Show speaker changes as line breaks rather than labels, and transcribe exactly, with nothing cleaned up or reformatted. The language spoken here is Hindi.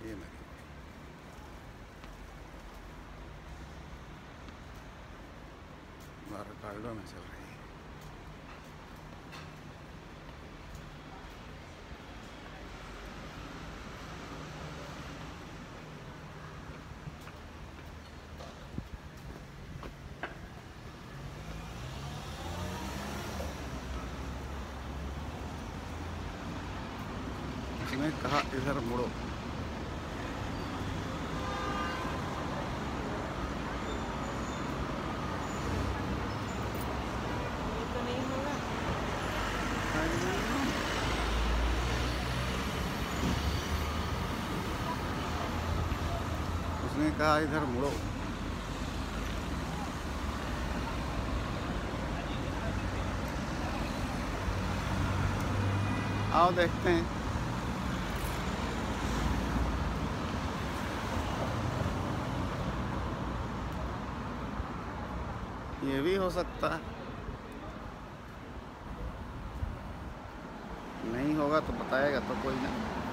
रही है मेरी। बाराकाल्डो में चल रही है। उसने कहा इधर मुड़ो।
ये तो नहीं होगा।
उसने कहा इधर मुड़ो। आओ देखते हैं। ये भी हो सकता है, नहीं होगा तो बताएगा तो कोई ना।